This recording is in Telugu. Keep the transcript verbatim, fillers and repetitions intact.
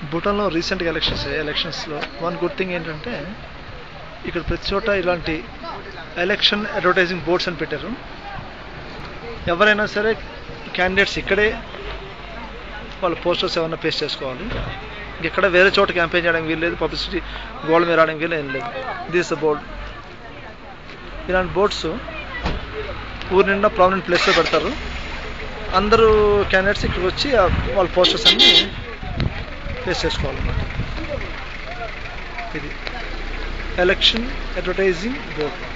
భూటాన్లో రీసెంట్గా ఎలక్షన్స్ ఎలక్షన్స్లో వన్ గుడ్ థింగ్ ఏంటంటే ఇక్కడ ప్రతి చోట ఇలాంటి ఎలక్షన్ అడ్వర్టైజింగ్ బోర్డ్స్ అని పెట్టారు. ఎవరైనా సరే క్యాండిడేట్స్ ఇక్కడే వాళ్ళ పోస్టర్స్ ఏమైనా పేస్ట్ చేసుకోవాలి. ఇక్కడ వేరే చోట క్యాంపెయిన్ చేయడానికి వీలు లేదు, పబ్లిసిటీ గోల్డ్ మీద రావడానికి వీలు ఏం లేదు. This the board. ఇలాంటి బోర్డ్స్ ఊరి నిండా ప్రామినెంట్ ప్లేస్లో పెడతారు. అందరూ క్యాండిడేట్స్ ఇక్కడికి వచ్చి వాళ్ళ పోస్టర్స్ అన్ని పేస్ట్ చేసుకోవాలన్నమాట. ఇది ఎలక్షన్ అడ్వర్టైజింగ్ బోర్డ్.